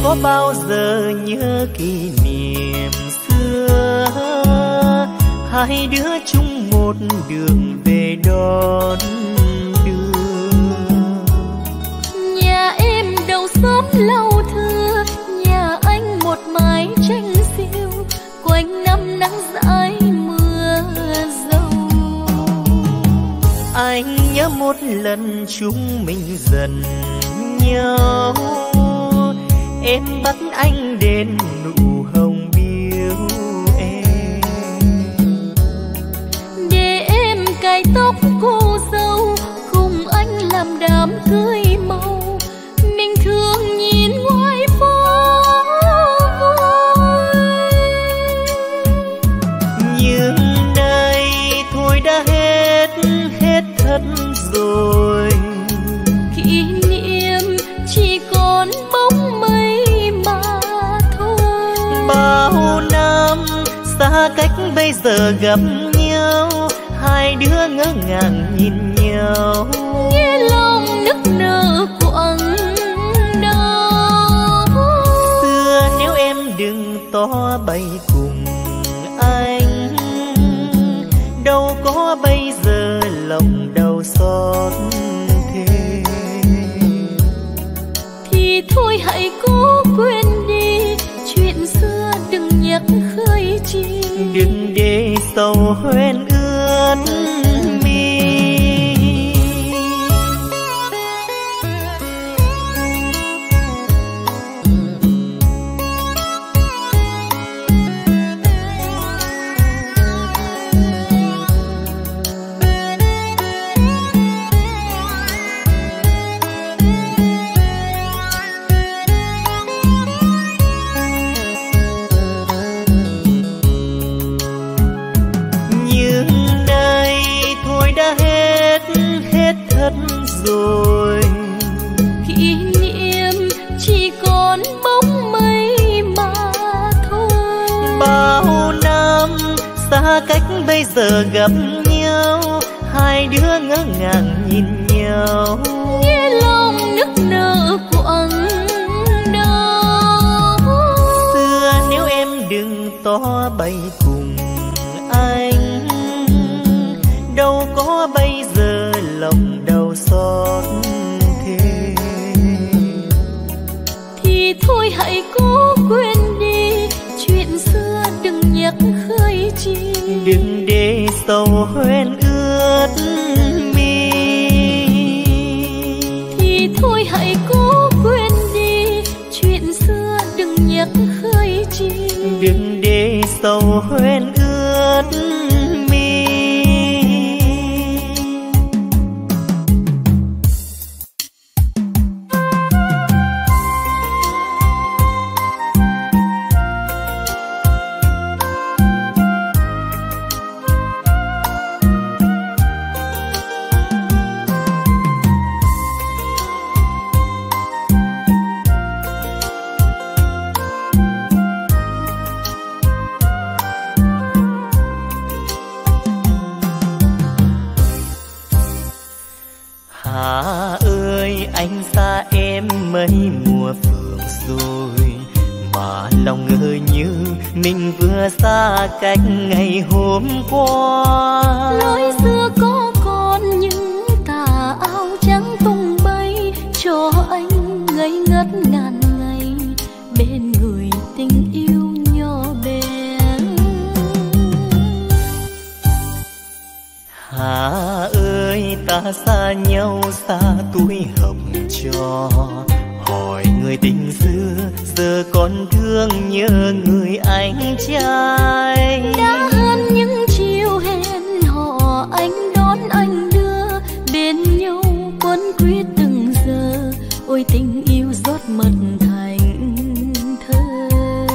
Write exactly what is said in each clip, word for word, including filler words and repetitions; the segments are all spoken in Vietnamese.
có bao giờ nhớ kỷ niệm xưa, hai đứa chung một đường về đón đưa. Nhà em đầu xóm lau thưa, nhà anh một mái tranh xiêu, quanh năm nắng dãi mưa dâu. Anh nhớ một lần chúng mình dần nhau, em bắt anh đến nụ hồng biếu em, để em cài tóc cô dâu cùng anh làm đám cưới màu. Mình thường nhìn ngoài phố nhưng nay thôi đã hết hết thật rồi. Kỷ niệm chỉ còn bóng mây mà thôi. Bao năm xa cách bây giờ gặp nhau, hai đứa ngỡ ngàng nhìn nhau, nghe lòng nức nở quặn đau. Xưa nếu em đừng to bay cùng anh, đâu có bây giờ lòng đau xót thêm. Thì thôi hãy cố quên đi, chuyện xưa đừng nhắc khơi chi. Đừng để sầu hoen ướt mi. Rồi kỷ niệm chỉ còn bóng mây mà thôi. Bao năm xa cách bây giờ gặp nhau, hai đứa ngỡ ngàng nhìn nhau, nghe lòng nức nở quặn đau. Xưa nếu em đừng to bay cùng anh, đâu có bây giờ lòng đau xót thêm. Thì thôi hãy cố quên đi, chuyện xưa đừng nhắc khơi chi. Đừng để sầu hoen ướt mi. Thì thôi hãy cố quên đi, chuyện xưa đừng nhắc khơi chi. Đừng để sầu hoen ướt mi. Mấy mùa phượng rồi mà lòng ngỡ như mình vừa xa cách ngày hôm qua. Lối xưa có còn những tà áo trắng tung bay, cho anh ngây ngất ngàn ngày bên người tình yêu nhỏ bé. Hà ơi ta xa nhau xa tuổi học trò, hỏi người tình xưa giờ còn thương nhớ người anh trai. Đã hơn những chiều hẹn hò anh đón anh đưa, bên nhau quấn quýt từng giờ, ôi tình yêu rót mật thành thơ.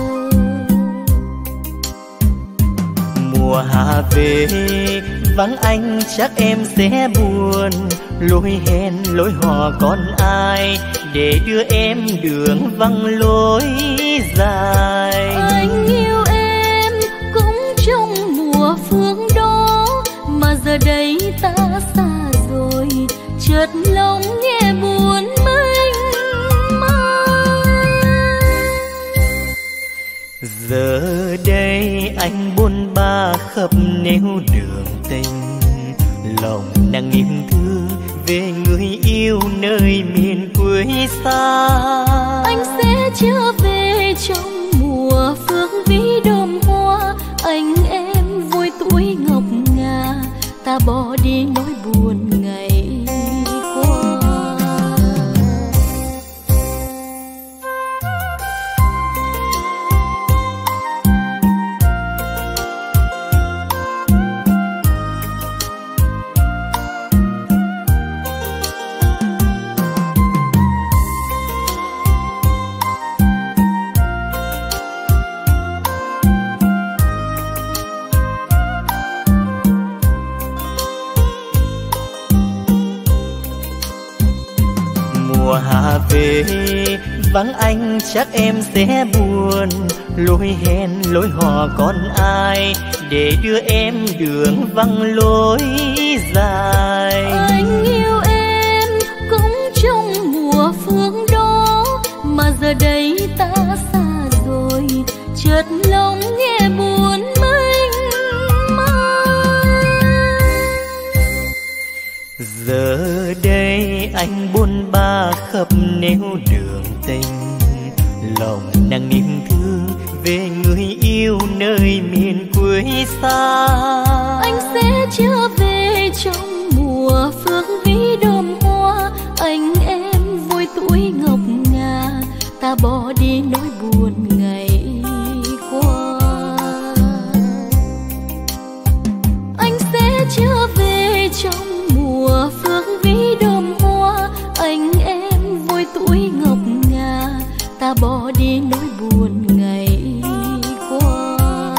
Mùa hạ về vắng anh chắc em sẽ buồn, lối hẹn lối hò còn ai để đưa em đường vắng lối dài. Anh yêu em cũng trong mùa phương đó, mà giờ đây ta xa rồi, chợt lòng nghe buồn mênh mang. ba khắp nẻo đường tình, lòng nàng niềm thương về người yêu nơi miền quê xa. Anh sẽ trở về trong mùa phước vĩ đơm hoa, anh em vui tuổi ngọc ngà, ta bỏ đi nỗi buồn ngày qua. Mùa hạ về vắng anh chắc em sẽ buồn, lối hẹn lối hò còn ai để đưa em đường vắng lối dài. Anh yêu em cũng trong mùa phương đó, mà giờ đây ta xa rồi, chợt lòng nghe buồn mênh mang. Giờ đây anh buồn ba khắp nẻo đường tình, lòng nàng niềm thương về người yêu nơi miền quê xa. Anh sẽ trở về trong mùa phước vĩ đơm hoa, anh em vui tuổi ngọc ngà, ta bỏ đi nỗi buồn ngày qua. Anh sẽ trở về trong mùa phước vĩ đơm hoa, anh em vui tuổi ngọc ngà, ta bỏ đi nỗi buồn ngày qua.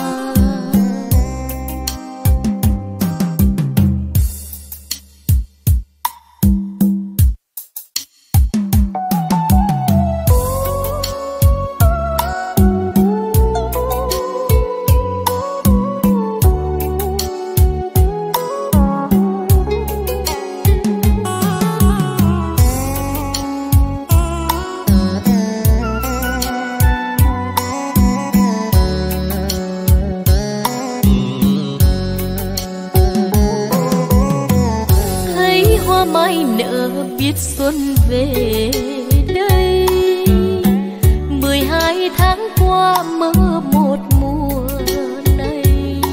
Mai nở biết xuân về đây, mười hai tháng qua mơ một mùa này.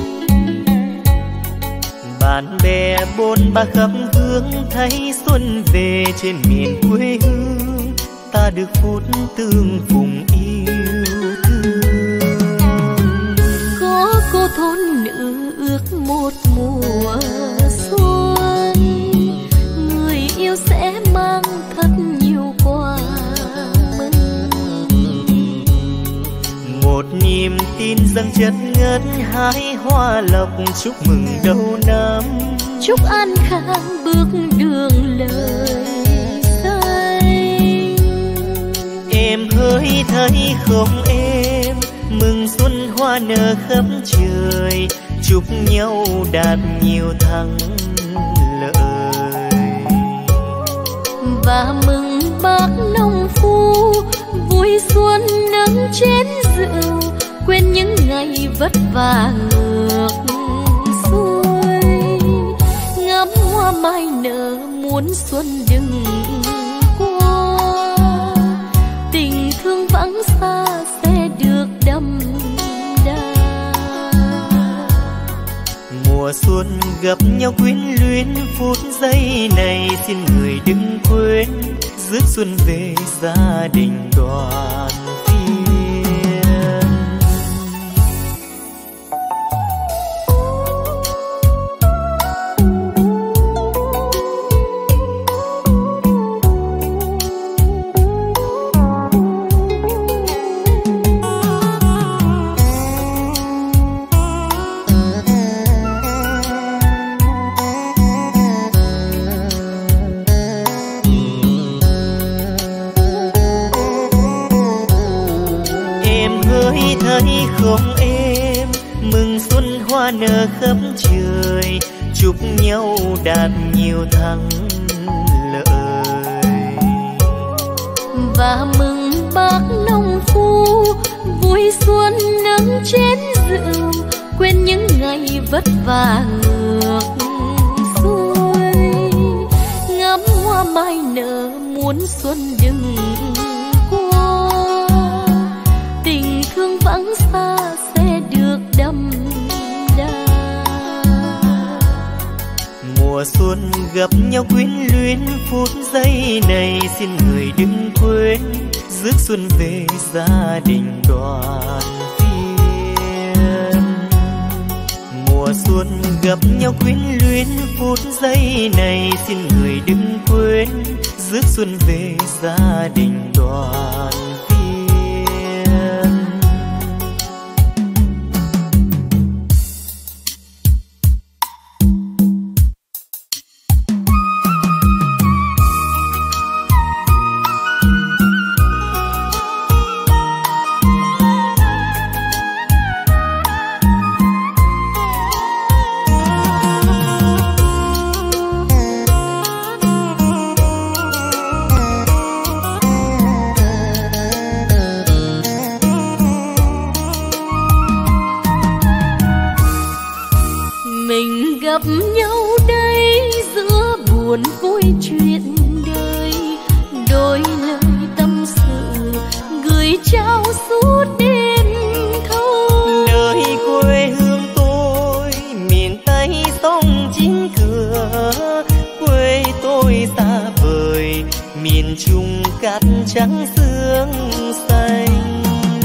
Bạn bè bôn ba khắp hướng thấy xuân về trên miền quê hương, ta được phút tương phùng yêu thương. Có cô thôn nữ ước một mùa xuân, yêu sẽ mang thật nhiều quà mừng. Một niềm tin dâng chất ngất hái hoa lộc, chúc mừng đầu năm, chúc an khang bước đường lời xanh. Em hỡi thấy không em, mừng xuân hoa nở khắp trời, chúc nhau đạt nhiều thắng lợi. Và mừng bác nông phu vui xuân nâng chén rượu, quên những ngày vất vả ngược xuôi. Ngắm hoa mai nở muốn xuân đừng qua, tình thương vắng xa sẽ được đậm đà. Mùa xuân gặp nhau quyến luyến, phút giây này xin người đừng quên, rước xuân về gia đình đoàn viên. Thấy không em, mừng xuân hoa nở khắp trời, chúc nhau đạt nhiều thắng lợi. Và mừng bác nông phu vui xuân nâng chén rượu, quên những ngày vất vả ngược xuôi. Ngắm hoa mai nở muốn xuân đừng qua, tình thương vắng xa sẽ được đậm đà. Mùa xuân gặp nhau quyến luyến phút giây này, xin người đừng quên rước xuân về gia đình đoàn viên. Mùa xuân gặp nhau quyến luyến phút giây này, xin người đừng quên rước xuân về gia đình đoàn viên. Gặp nhau đây giữa buồn vui chuyện đời, đôi lời tâm sự gửi trao suốt đêm thâu. Nơi quê hương tôi miền Tây sông chính cửa, quê tôi xa vời miền Trung cát trắng sương xanh.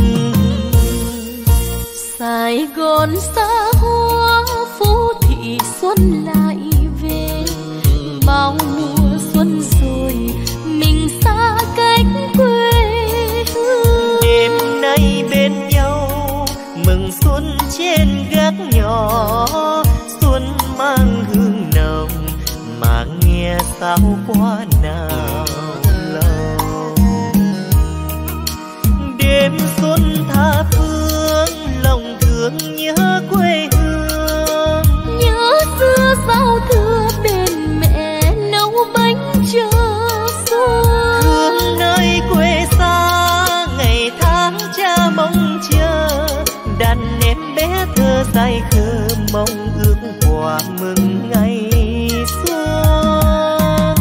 Sài Gòn xa hoa phố thị xuân lại về, bao mùa xuân rồi mình xa cách quê hương. Đêm nay bên nhau mừng xuân trên gác nhỏ, xuân mang hương nồng mà nghe sao quá nào lòng. Đêm xuân tha phương lòng thương nhớ quê hương, nhớ xưa giao thừa bên mẹ nấu bánh chờ xuân. thương nơi quê xa ngày tháng cha mong chờ, đàn em bé thơ dài khờ mong ước quà mừng ngày xuân.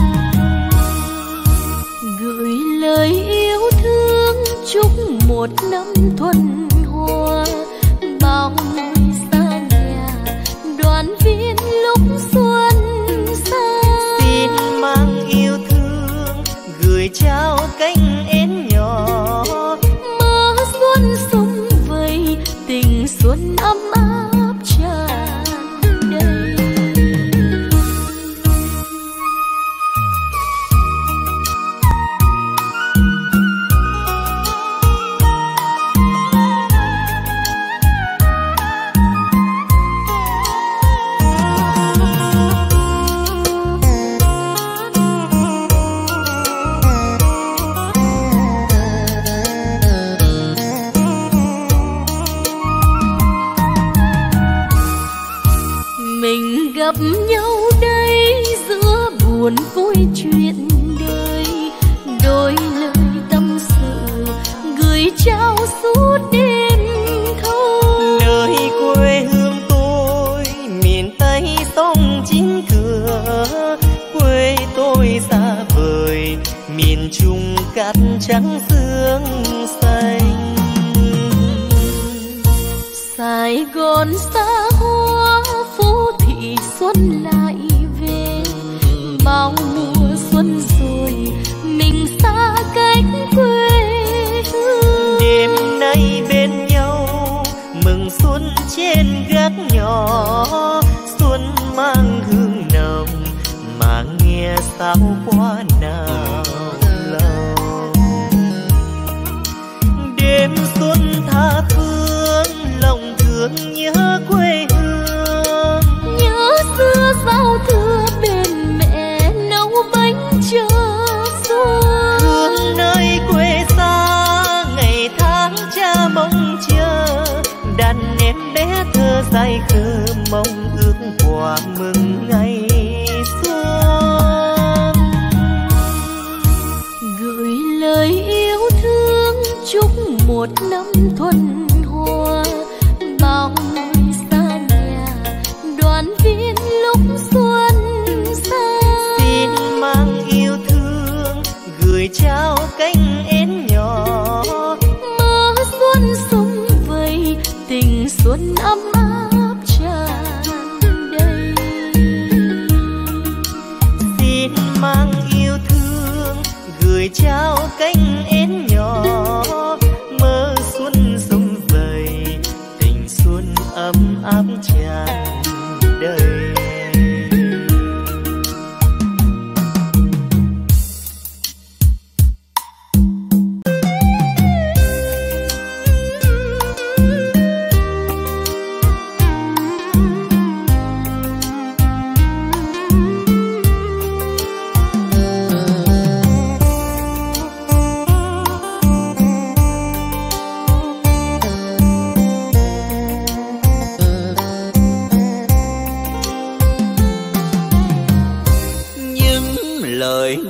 Gửi lời yêu thương chúc một năm thuần hoa, bao người xa nhà đoàn viên lúc xuân xa. Xin mang yêu thương gửi trao cánh én nhỏ, mơ xuân sum vầy tình xuân ấm áp tràn đầy. Mình gặp nhau đây giữa buồn vui chuyện đời, đôi lời tâm sự gửi trao suốt đêm thâu. nơi quê hương tôi miền Tây sông chính cửa, quê tôi xa vời miền Trung cát trắng sương xanh. Sài Gòn xa hoa phố thị xuân lại về, bao mùa xuân rồi mình xa cách quê hương. Đêm nay bên nhau mừng xuân trên gác nhỏ, xuân mang hương nồng mà nghe sao quá nào lòng. Đêm xuân tha phương lòng thương nhớ quê hương, nhớ xưa giao thừa bên mẹ nấu bánh chờ xuân. thương nơi quê xa ngày tháng cha mong chờ, đàn em bé thơ dài khờ mong ước quà mừng ngày xuân. Gửi lời yêu thương chúc một năm thuần hoa, bao người xa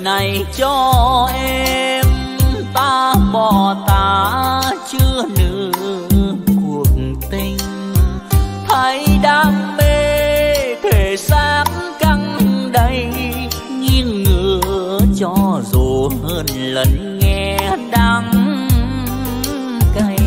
này cho em, ta bỏ ta chưa nửa cuộc tình. Thấy đam mê thể xác căng đầy, nghiêng ngửa cho dù hơn lần nghe đắng cay.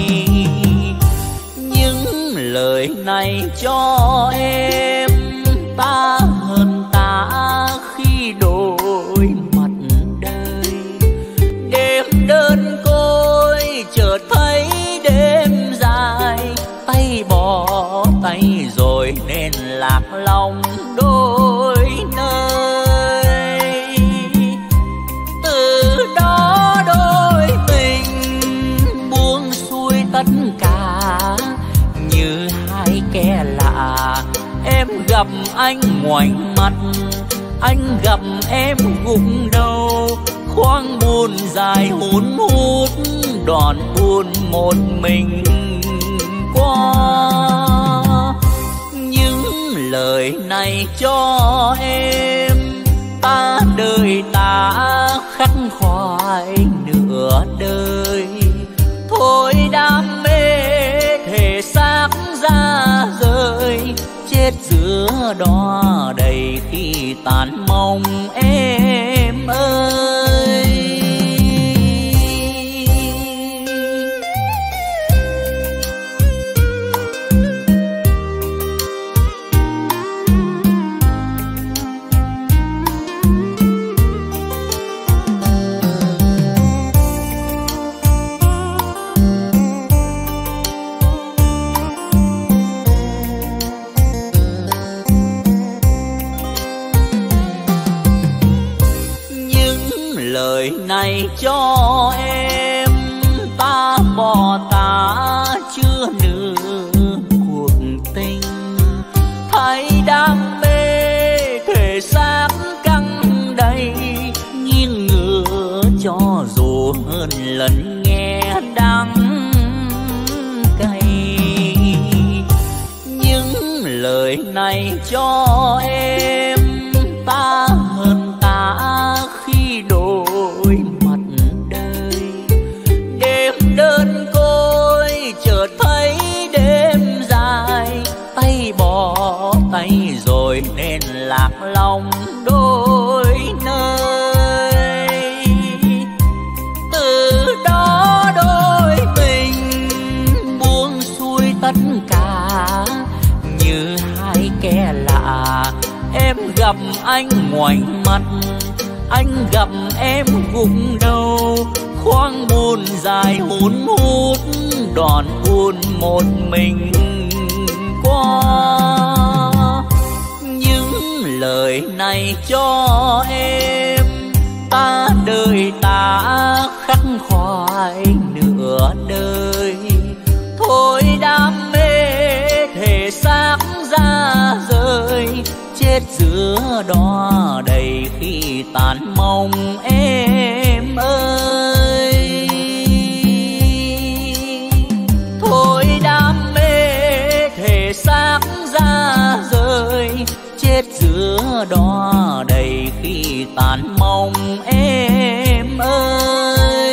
Những lời này cho em, ta hơn ta khi đổi mặt đời. Đêm đơn côi chợt thấy đêm dài, tay bỏ tay rồi nên lạc lòng đôi nơi. Từ đó đôi mình buông xuôi tất cả như hai kẻ lạ. Em gặp anh ngoảnh mặt, anh gặp em gục đầu. Khoang buồn dài hun hút, đoạn buồn một mình qua. Những lời này cho em, ta đời ta khắc khoải nửa đời. Thôi đam mê thể xác ra rời, chết giữa đó đầy khi tàn mong em ơi. Lời này cho em, ta bỏ ta chưa nửa cuộc tình. Thấy đam mê thể xác căng đầy, nghiêng ngửa cho dù hơn lần nghe đắng cay. Những lời này cho em, ta hơn ta khi đổi mặt đời. Đêm đơn côi chợt thấy đêm dài, tay bỏ tay rồi nên lạc lòng đôi nơi. Từ đó đôi mình buông xuôi tất cả như hai kẻ lạ. Em gặp anh ngoảnh mặt, anh gặp em gục đầu. Khoang buồn dài hun hút, đoạn buồn một mình qua. Những lời này cho em, ta đời ta khắc khoải nửa đời. Thôi đam mê thể xác ra rời, chết giữa đó đầy khi tàn mong em ơi. Thôi đam mê thể xác ra rời, chết giữa đó đầy khi tàn mong em ơi.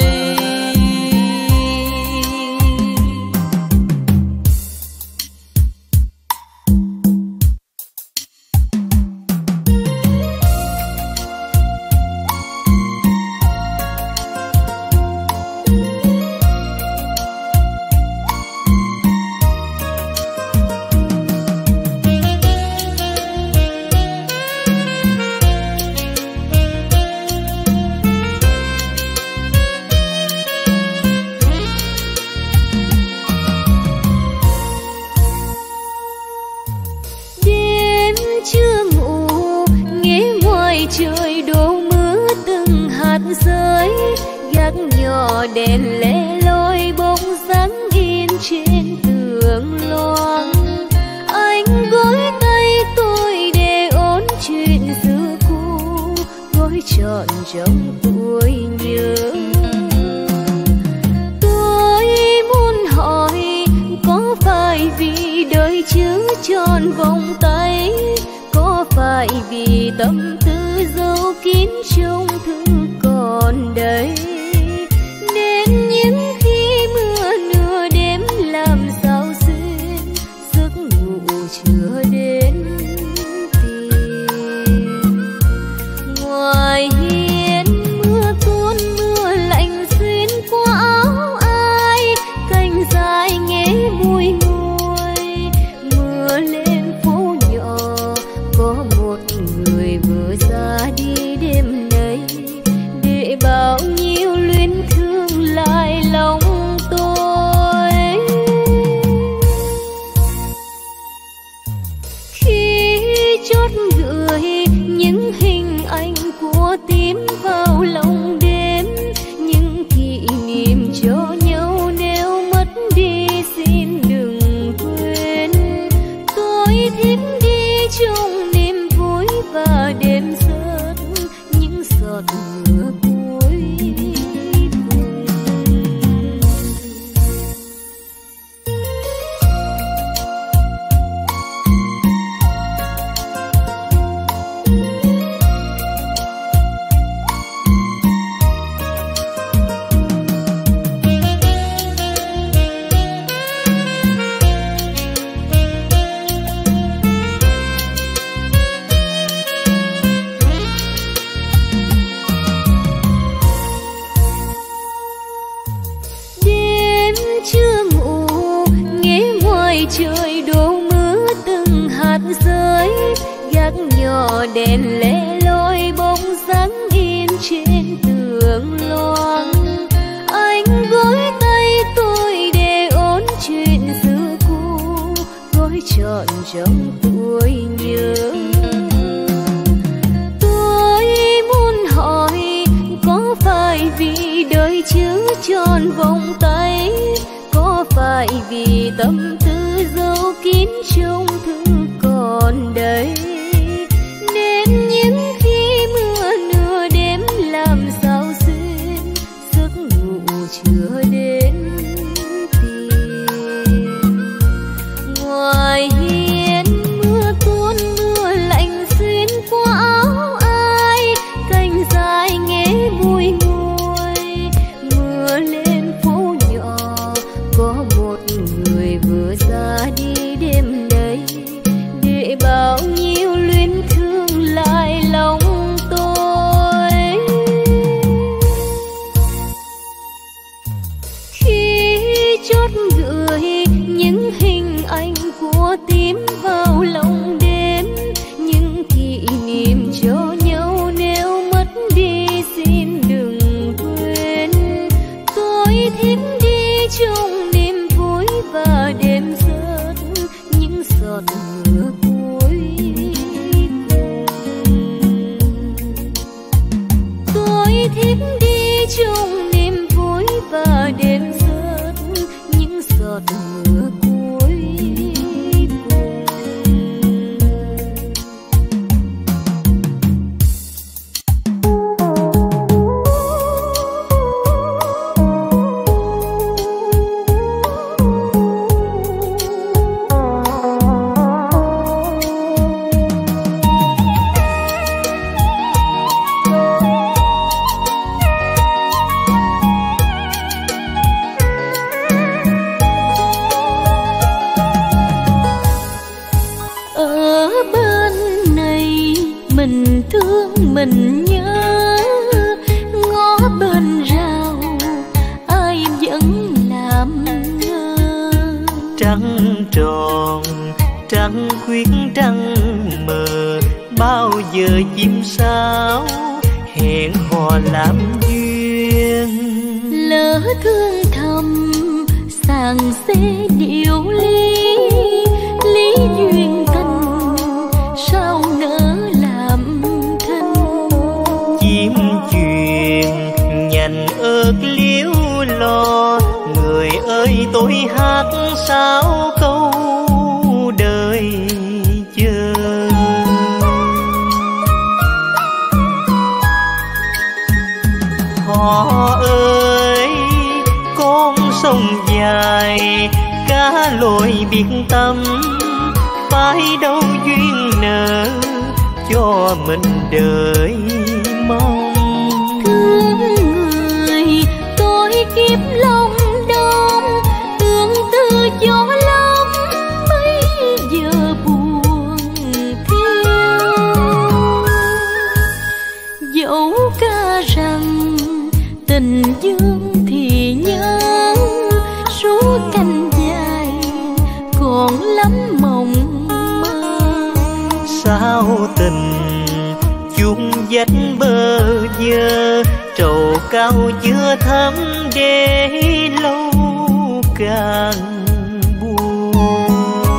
Đèn lẻ loi bóng dáng in trên tường loang. Anh gối tay tôi để ôn chuyện xưa cũ, gối trọn trong tôi nhớ. Tôi muốn hỏi có phải vì đời chưa tròn vòng tay, có phải vì tâm tư dấu kín trong thư còn đây. Nên những khi mưa nửa đêm làm sao xuyên giấc ngủ chưa đến tìm. Ngoài hiên mưa tuôn mưa lạnh xuyên qua áo ai, cành dài nghe bùi ngùi. Mưa lên phố nhỏ có một người vừa ra đi đêm nay, để bao nhiêu luyến thương lại lòng tôi. Khi chót gửi những hình ảnh của tím vào lòng đêm, những kỷ niệm cho nhau nếu mất đi xin đừng quên. Tôi thiếp đi trong niềm vui và đêm rớt những giọt mưa cuối cùng. Đêm chưa ngủ nghe ngoài trời đổ mưa từng hạt rơi, gác nhỏ đèn lẻ loi bóng dáng in trên tường loang. Anh gối tay tôi để ôn chuyện xưa cũ, gói trọn trong tôi nhớ. Tôi muốn hỏi có phải vì đời chưa tròn vòng tay, có phải vì tâm tư dấu kín trong thư còn đây. Nên những khi mưa nửa đêm làm sao xuyên giấc ngủ chưa đến tìm. Ngoài hiên mưa tuôn mưa lạnh xuyên qua áo ai, cành dài nghe bùi ngùi. Mưa lên phố nhỏ có một người vừa ra đi đêm nay, để bao nhiêu luyến thương lại lòng tôi. Khi chót gửi những hình ảnh của tím vào lòng đêm, những kỷ niệm cho nhau nếu mất đi xin đừng quên. Tôi thiếp đi trong niềm vui và đêm rớt những giọt mưa cuối cùng. Tôi thiếp đi trong niềm vui và đêm rớt những giọt mưa cuối cùng. Ở bên này mình thương mình nhớ, ngó bên rào ai vẫn làm ngơ. Trăng tròn trăng khuyết trăng mờ, bao giờ chim sáo hẹn hò làm duyên. Lỡ thương thầm sàng xế điệu ly, lý duyên tình sao nỡ làm thân. Chim chuyền nhành ớt liếu lo, người ơi tôi hát sao câu đời chờ. Họ ơi con sông dài cá lội biệt tâm, phải đâu duyên nợ cho mình đời tình dương thì nhớ suốt canh dài còn lắm mộng mơ. Sao tình chung vách bơ vơ, trầu cao chưa thấm để lâu càng buồn.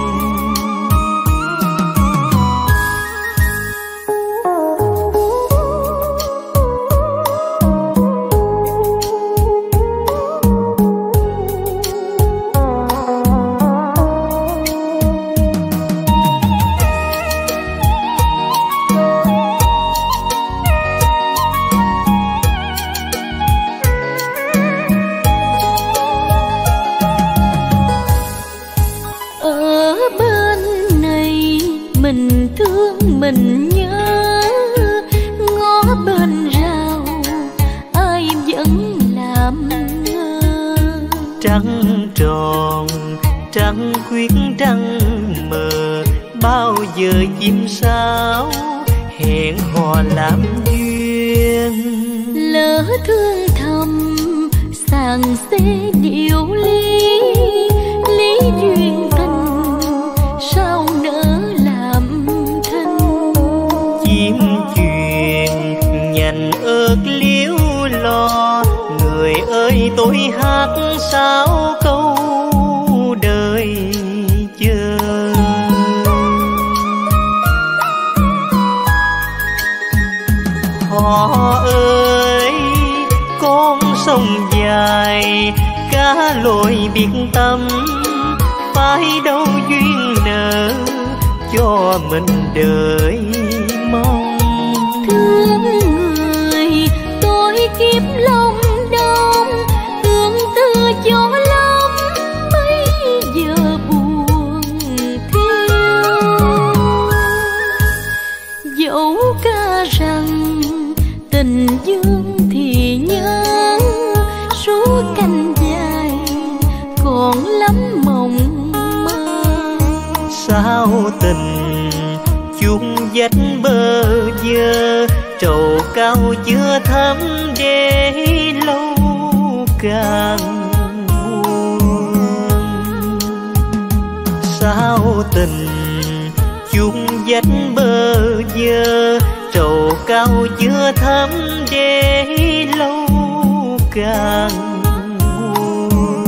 Mình nhớ ngó bên rào ai vẫn làm ngơ. Trăng tròn trăng khuyết trăng mờ, bao giờ chim sáo hẹn hò làm duyên. Lỡ thương thầm sàng xê điệu ly, lý duyên tình sao nỡ làm thân. Chim chuyền nhành ớt liếu lo, người ơi tôi hát sao câu đời chờ. Họ ơi con sông dài cá lội biệt tâm, phải đâu duyên nợ cho mình đợi mong. Thương người tôi kiếp lòng đông, tương tư cho lắm bây giờ buồn thiêu. Dẫu ca rằng tình dương thì nhớ suốt canh dài còn lắm mộng mơ. Sao tình chung vách bơ vơ, trầu cao chưa thấm để lâu càng buồn. Sao tình chung vách bơ vơ, trầu cao chưa thấm để lâu càng buồn.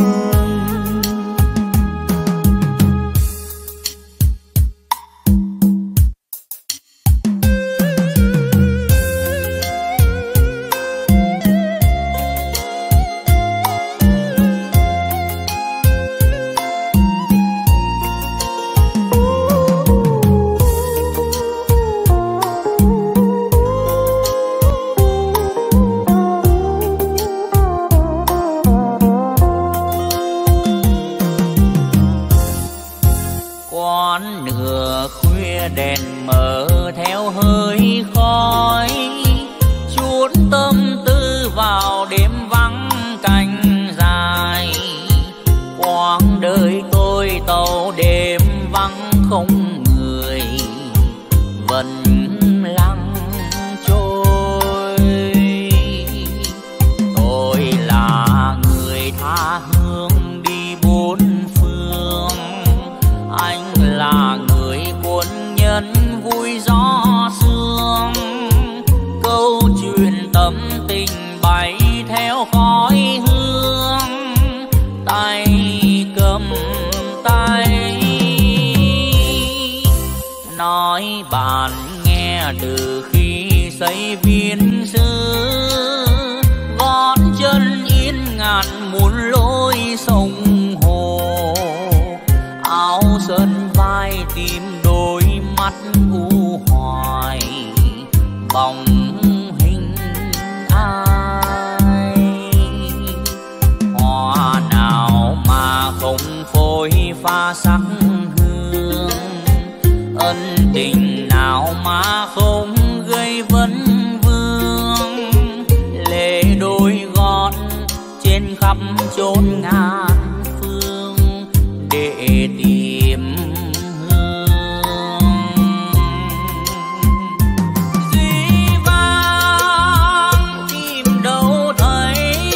Đèn mở theo hơi khói, chuốt tâm tư vào đêm vắng canh dài. Quãng đời tôi tàu đêm vắng không người, vẫn lặng trôi. Tôi là người tha hương đi bốn phương, anh là người quân nhân vui gió sương. Câu chuyện tâm tình bay theo khói hương, tay cầm tay nói bạn nghe từ khi xây viên sư. Gót chân yên ngàn muôn lối sông hồ, áo sơn vai tìm đôi mắt u hoài bóng hình ai. Hoa nào mà không phôi pha sắc hương, ân tình nào mà không gây vấn vương. Lệ đôi gót trên khắp chốn ngàn phương để tìm hương. Dĩ vãng tìm đâu thấy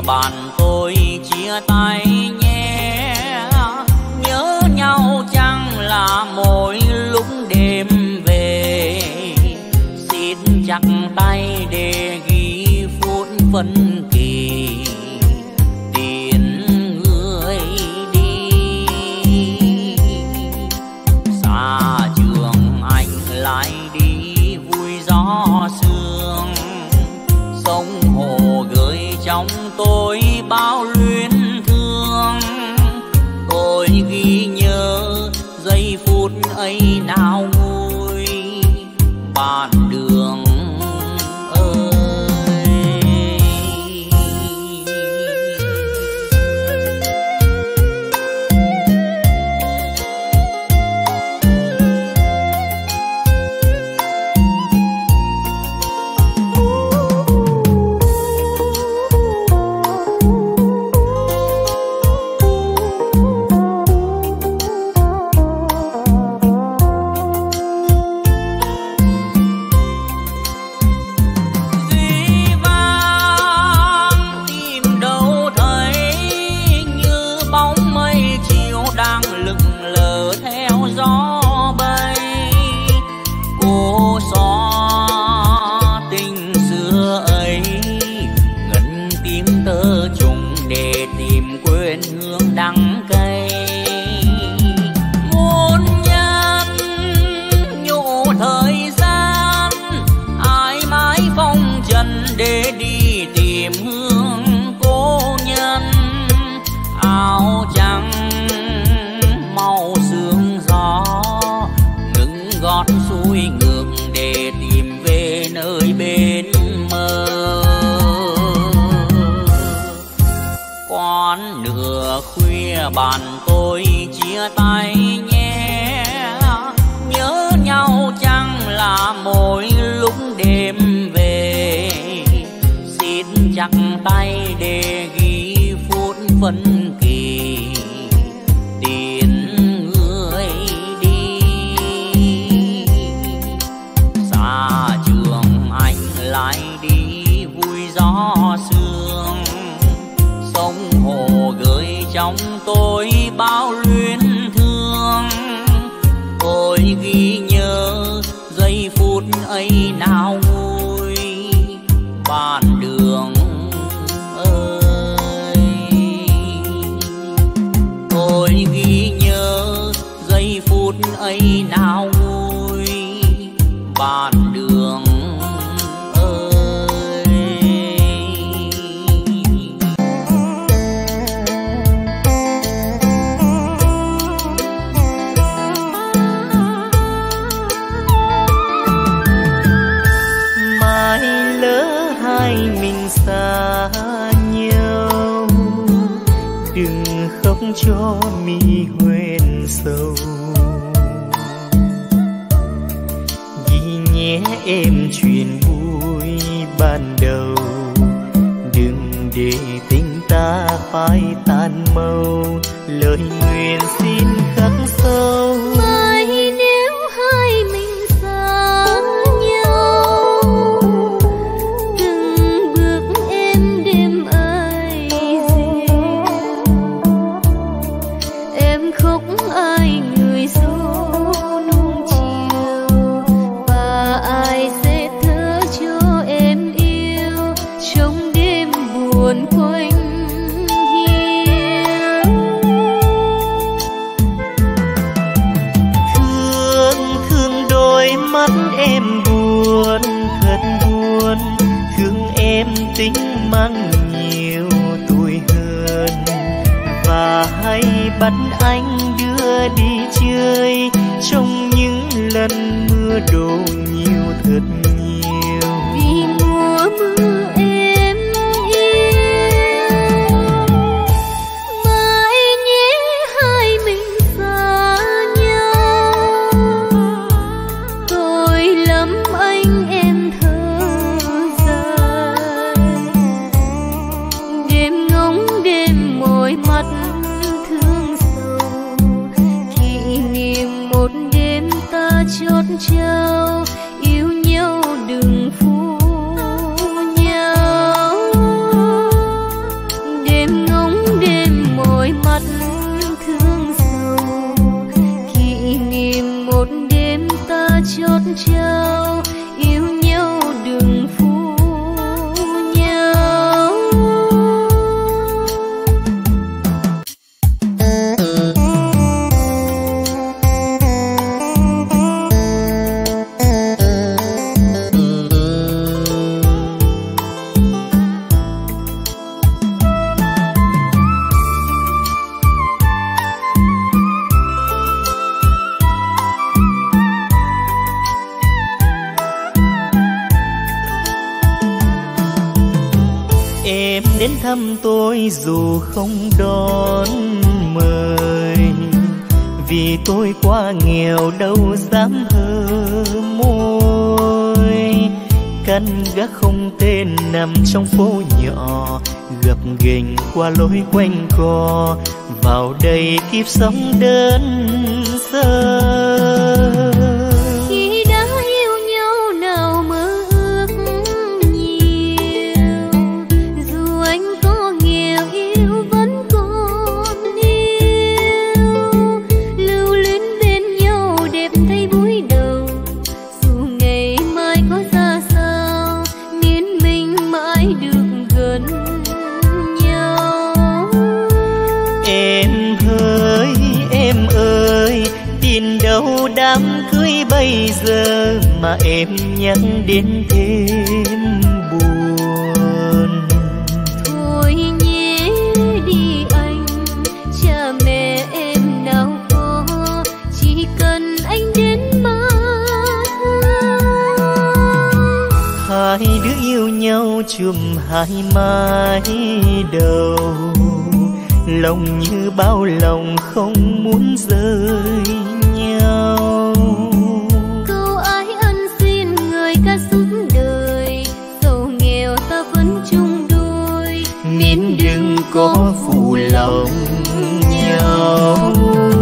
bạn tôi chia tay nhé. Nhớ nhau chẳng là mỗi lúc đêm về, xin chặt tay để ghi phút phân kỳ tiền người đi. Xa trường anh lại đi vui gió sương, sông hồ gửi trong tôi bao luyến thương. Tôi ghi nhớ giây phút ấy nào vui bạn đường ơi. Bạn tôi chia tay nhé. Nhớ nhau chẳng là mỗi lúc đêm về, xin chặt tay để ghi phút phân kỳ tiền người đi. Xa trường anh lại đi vui gió sương, sông hồ gửi trong tôi bao luyến thương. Tôi ghi nhớ giây phút ấy nào vui bạn đường ơi. Tôi ghi nhớ giây phút ấy nào vui bạn đường ơi. Mình xa nhau, đừng khóc cho mi hoen sầu. Ghi nhé em chuyện vui ban đầu, đừng để tình ta phai tan màu. Lời nguyện xin khắc sâu. Mai nếu hai mình xa nhau, từng bước em đêm ấy riêng. Em khóc ai người dỗ nung chiều, và ai sẽ thở cho em yêu trong đêm buồn quanh. Mắt em buồn thật buồn, thương em tính mang nhiều tuổi hơn. Và hay bắt anh đưa đi chơi trong những lần mưa đổ nhiều thật nhiều. Vì mùa mưa em yêu, mãi nhé hai mình xa nhau. Tôi lắm anh em thở dài, đêm ngóng đêm mỏi mắt thương sầu. Kỷ niệm một đêm ta chót trao, yêu nhau đừng phụ nhau. chốt trao, yêu nhau đừng phụ nhau. Em đến thăm tôi dù không đón mời, vì tôi quá nghèo đâu dám hơ môi. Căn gác không tên nằm trong phố nhỏ, gập ghềnh qua lối quanh co, vào đây kiếp sống đơn sơ. Khi đã yêu nhau nào mơ ước nhiều, dù anh có nghèo yêu vẫn còn yêu. Lưu luyến bên nhau đẹp thay buổi đầu, dù ngày mai có ra sao, miễn mình mãi được gần nhau. Em ơi, em ơi, tin đâu đám cưới bây giờ mà em nhắc đến thêm buồn. Thôi nhé đi anh, cha mẹ em nào có, chỉ cần anh đến má. Hai đứa yêu nhau chùm hai mái đầu, lòng như bao lòng không muốn rời nhau. Câu ái ân xin người ca suốt đời, giàu nghèo ta vẫn chung đôi, Miễn đừng có phụ lòng nhau.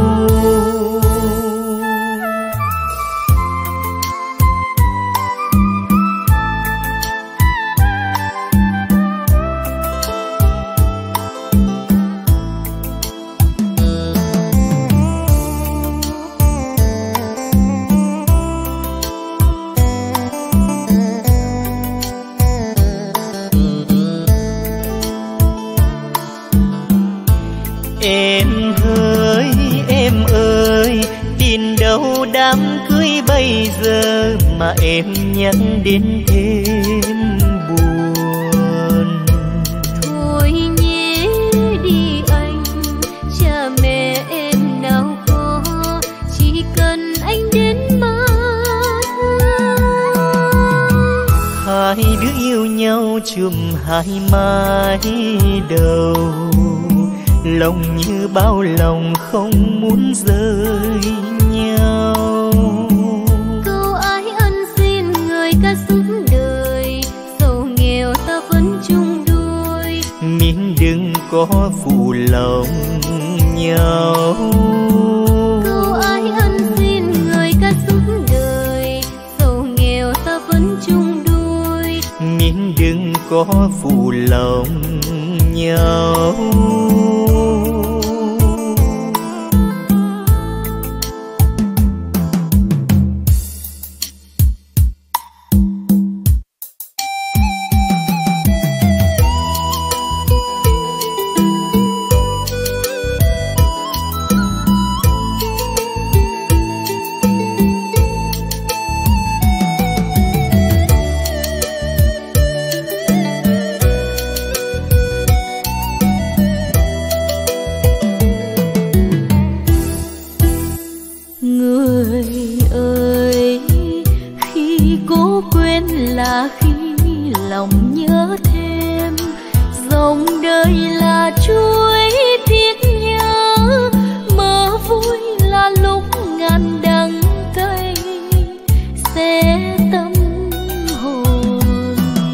Em ơi, em ơi, tin đâu đám cưới bây giờ mà em nhắc đến thêm buồn. Thôi nhé đi anh, cha mẹ em nào có, chỉ cần anh đến má. Hai đứa yêu nhau chùm hai mái đầu, lòng như bao lòng không muốn rời nhau. Câu ái ân xin người ca suốt đời, giàu nghèo ta vẫn chung đôi, Miễn đừng có phụ lòng nhau. câu ái ân xin người ca suốt đời, giàu nghèo ta vẫn chung đôi, Miễn đừng có phụ lòng nhau. Người ơi, khi cố quên là khi lòng nhớ thêm, dòng đời là chuối tiếc nhớ, mơ vui là lúc ngàn đắng cay sẽ tâm hồn.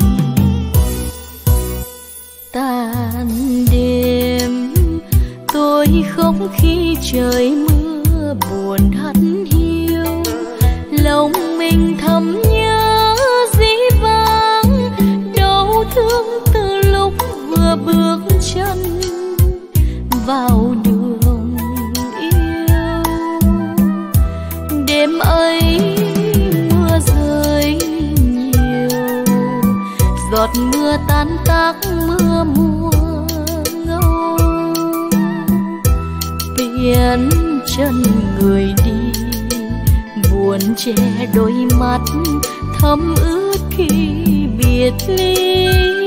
Tàn đêm tôi khóc khi trời mưa buồn hắt hiu, lòng mình thầm nhớ dĩ vãng đau thương từ lúc vừa bước chân vào đường yêu. Đêm ấy giọt mưa tan tác mưa mùa ngâu. Biển chân người đi buồn che đôi mắt thấm ướt khi biệt ly.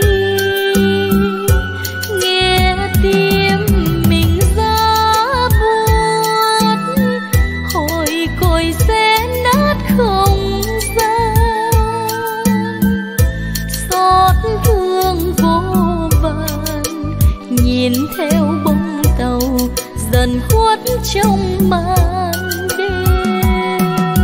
Nghe tim mình giá buốt hồi còi sẽ nát không gian. Xót thương vô vàn nhìn theo bóng tàu dần khuất trong màn đêm.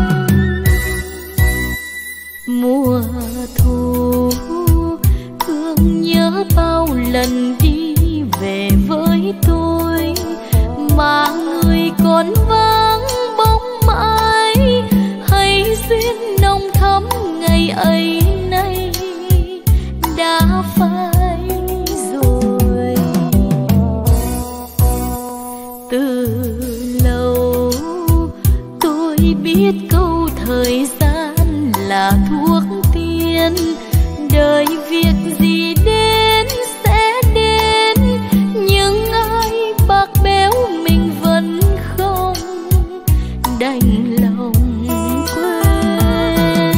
Mùa thu thương nhớ bao lần đi về với tôi mà người còn vắng bóng mãi. Hay duyên nồng thắm ngày ấy nay đã phai rồi. Từ lâu tôi biết câu thời gian là thuốc tiên. Đời việc gì đến sẽ đến, nhưng ai bạc béo mình vẫn không đành lòng quên.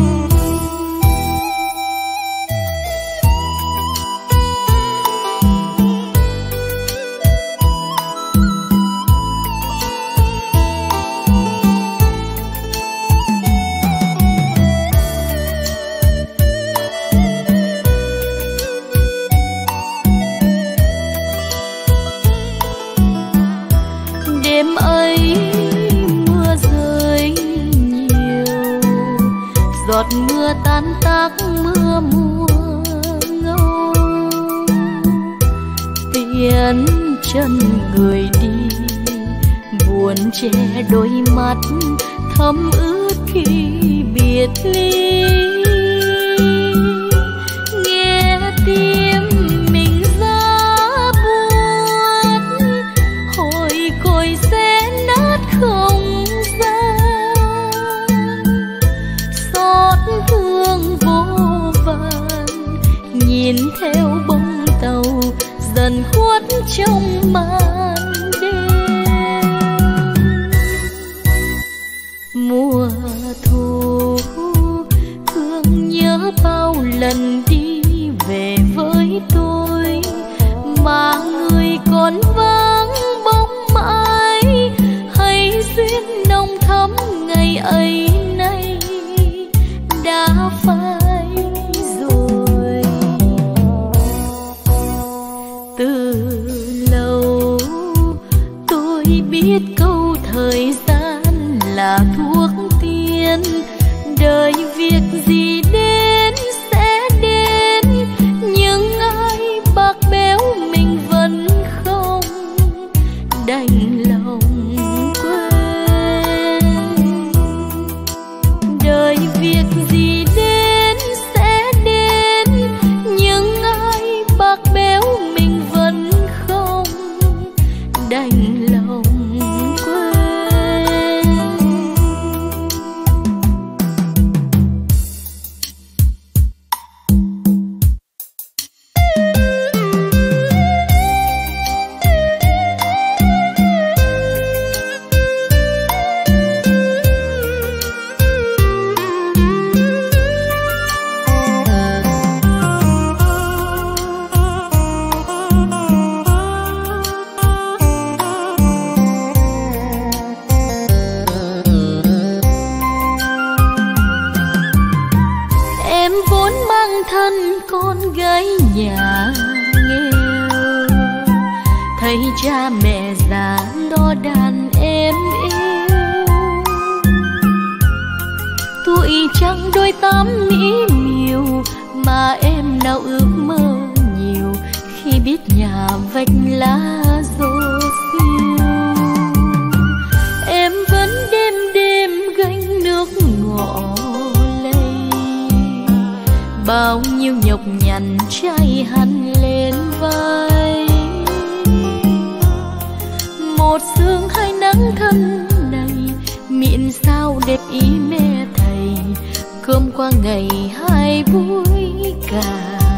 Đêm ấy mưa rơi nhiều, giọt mưa tan tác mưa mùa ngâu. Tiếng chân người đi buồn che đôi mắt thấm ướt khi biệt ly. Nghe tim mình giá buốt hồi còi sẽ nát không gian. Xót thương vô vàn nhìn theo bóng tàu dần khuất trong màn đêm. Mùa thu thương nhớ bao lần đi về với tôi mà người còn vắng bóng mãi. Hay duyên nồng thắm ngày ấy nay đã phai rồi. Từ lâu tôi biết câu thời gian là thuốc tiên. Đời việc gì đến sẽ đến, nhưng ai bạc béo mình vẫn không đành lòng quên. Đời việc gì đến sẽ đến, nhưng ai bạc béo mình vẫn không đành lòng quên. Thân con gái nhà nghèo, thấy cha mẹ già lo đàn em yêu. Tuổi trăng đôi tám mỹ miều mà em nào ước mơ nhiều khi biết nhà vạch lá rô xiêu. Em vẫn đêm đêm gánh nước ngõ bao nhiêu nhọc nhằn trai hằn lên vai. Một sương hai nắng thân này miệng sao đẹp ý mẹ thầy. Cơm qua ngày hai buổi cả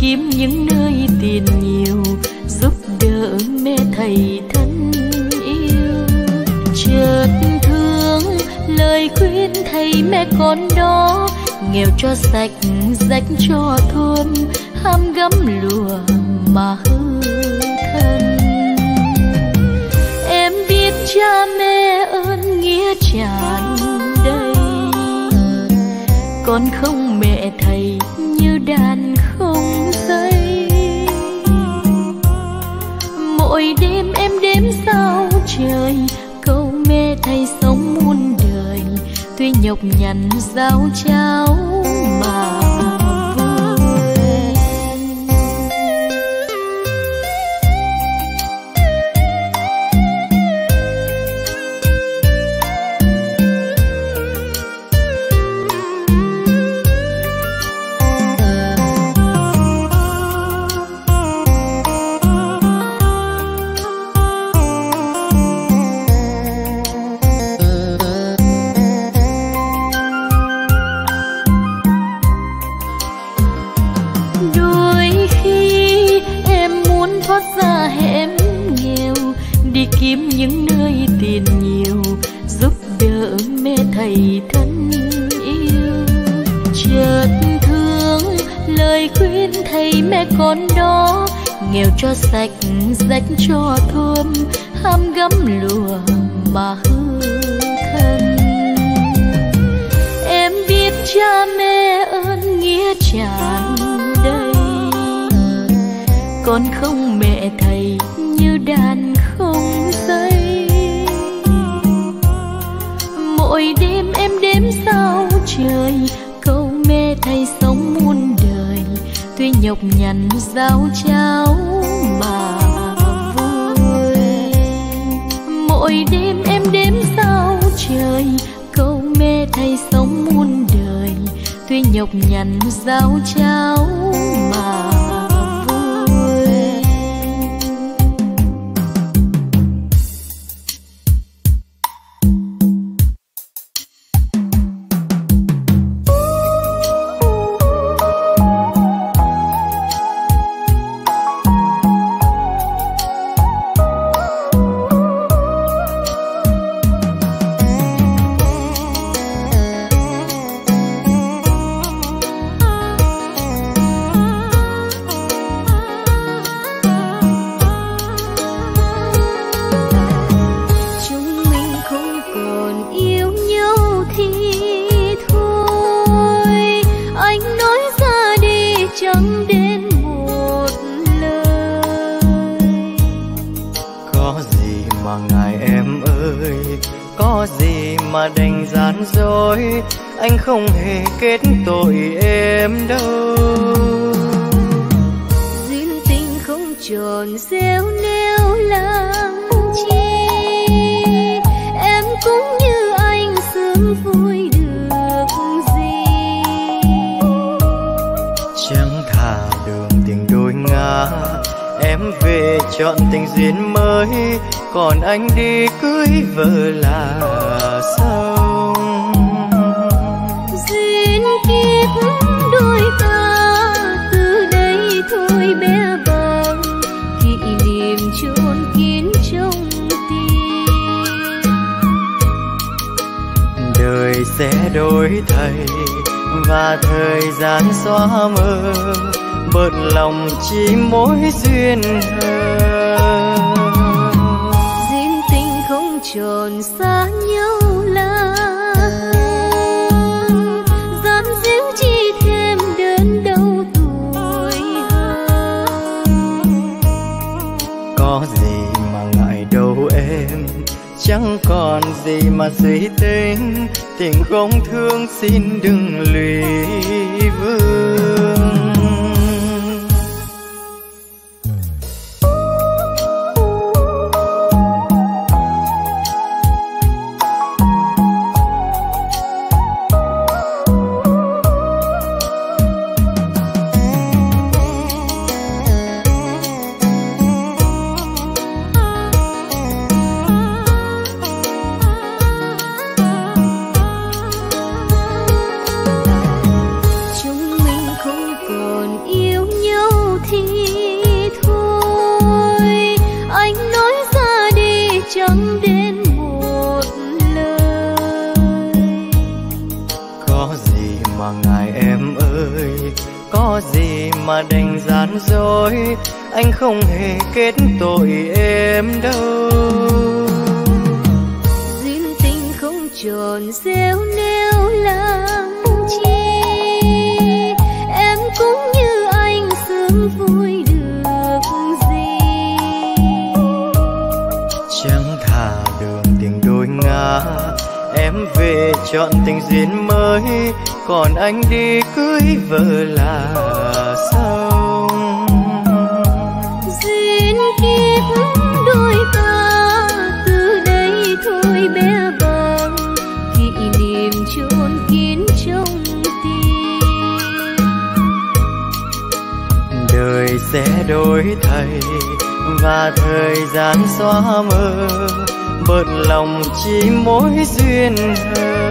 kiếm những nơi tiền nhiều, giúp đỡ mẹ thầy thân yêu. Chợt thương lời khuyên thầy mẹ con đó, nghèo cho sạch rách cho thơm, ham gấm lụa mà hư thân. Em biết cha mẹ ơn nghĩa tràn đầy, con không mẹ thầy như đàn không dây. Mỗi đêm em đếm sao trời, câu mẹ thầy sống muôn đời, tuy nhọc nhằn giao cháo mà kiếm những nơi tiền nhiều, giúp đỡ mẹ thầy thân yêu. Chợt thương lời khuyên thầy mẹ con đó, nghèo cho sạch rách cho thơm, ham gấm lụa mà hư thân. Em biết cha mẹ ơn nghĩa tràn đầy, con không mẹ thầy như đàn không dây. Mỗi đêm em đếm sao trời, câu mẹ thầy sống muôn đời, tuy nhọc nhằn giao cháo mà vui. Mỗi đêm em đếm sao trời, câu mẹ thầy sống muôn đời, tuy nhọc nhằn giao cháo mà anh không hề kết tội em đâu. Duyên tình không tròn gieo neo làm chi, em cũng như anh sớm vui được gì. Chẳng thà đường tình đôi ngả, em về chọn tình duyên mới, còn anh đi cưới vợ là sao? Đôi ta từ đây thôi bé bàng, kỷ niệm chôn kín trong tim. Đời sẽ đổi thay và thời gian xóa mờ, bớt lòng chỉ mối duyên thơ. Duyên tình không tròn xa nhau là chẳng còn gì mà suy tính, tình không thương xin đừng lụy vương. có gì mà đành gian dối, anh không hề kết tội em đâu. Duyên tình không tròn gieo neo làm chi, em cũng như anh sớm vui được gì. Chẳng thà đường tình đôi ngả, em về chọn tình duyên mới, còn anh đi cưới vợ là xong. Duyên kiếp đôi ta từ đây thôi bé bàng, kỷ niệm chôn kín trong tim. Đời sẽ đổi thay và thời gian xóa mơ, bớt lòng chỉ mối duyên hờ.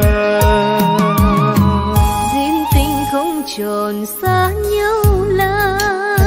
Duyên tình không tròn xa nhau là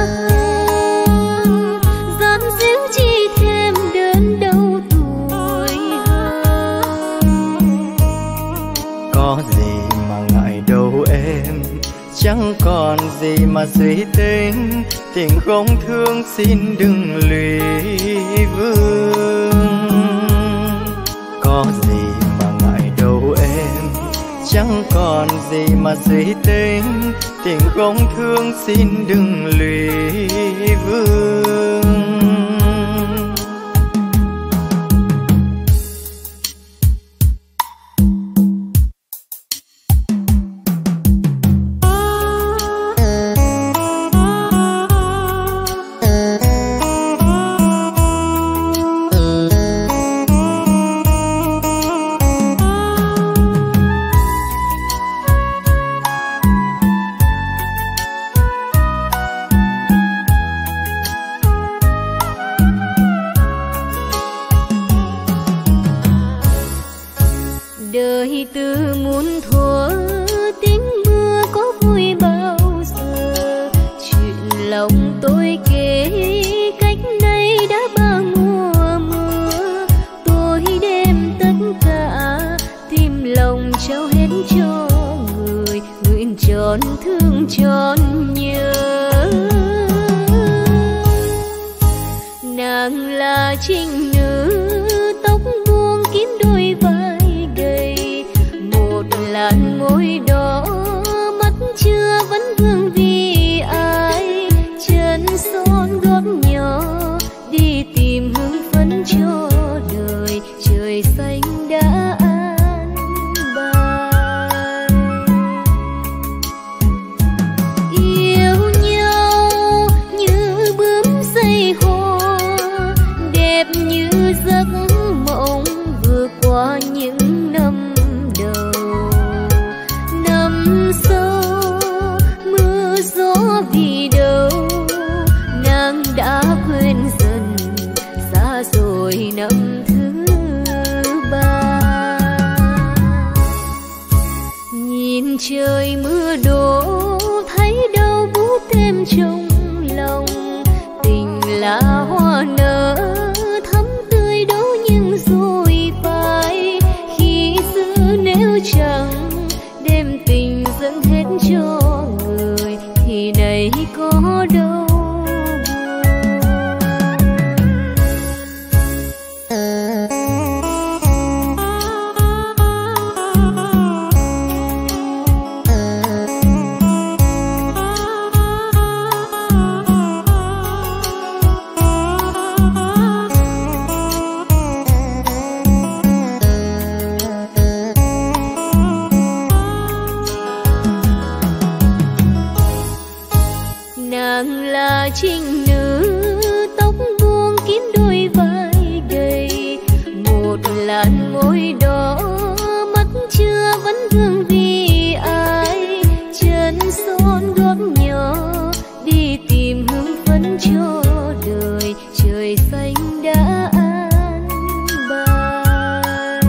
gian díu chỉ thêm đớn đau tuổi hơn. Có gì mà ngại đâu em, chẳng còn gì mà suy tính, tình không thương xin đừng lụy vương. Có gì mà ngại đâu em, chẳng còn gì mà suy tính, tình không thương xin đừng lụy vương. Đời từ muôn thuở tiếng mưa có vui bao giờ, chuyện lòng tôi kể cách nay đã ba mùa mưa. Tôi đem tất cả tim lòng trao hết cho người, nguyện tròn thương tròn nhớ. Nàng là trinh nữ tóc buông kín đôi vai gầy, một làn môi đỏ mắt chưa vẫn vương vì ai. Chân son gót nhỏ đi tìm hương phấn cho đời, trời xanh đã an bài. Yêu nhau như bướm xây hoa, đẹp như giấc mộng vừa qua những năm đầu. Năm sau mưa gió vì đâu, nàng đã quên dần xa rồi năm thứ ba. Nhìn trời mưa đổ thấy đâu bút thêm trong lòng, tình là hoa nở thắm tươi đâu nhưng rồi phai. Khi xưa nếu chẳng đem tình dâng hết cho người thì này có đâu trinh nữ tóc buông kín đôi vai gầy, một làn môi đỏ mắt chưa vẫn vương vì ai. Chân son gót nhỏ đi tìm hương phấn cho đời, trời xanh đã an bài.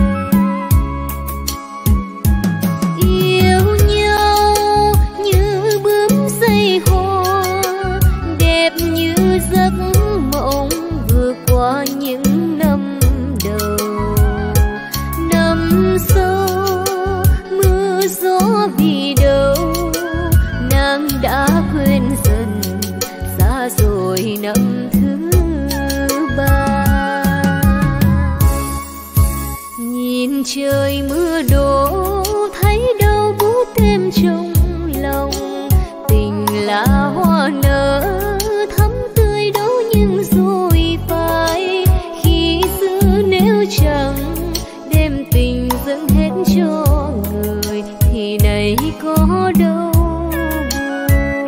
Yêu nhau như bướm xây hoa, đẹp như giấc mộng vừa qua những năm đầu. Năm sau mưa gió vì đâu, nàng đã quên trời mưa đổ thấy đâu bút thêm trong lòng. Tình là hoa nở thắm tươi đâu nhưng rồi phai. Khi xưa nếu chẳng đem tình dâng hết cho người thì nay có đâu buồn.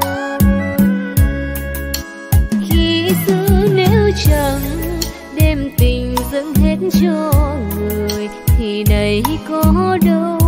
Khi xưa nếu chẳng đem tình dâng hết cho người thì nay có đâu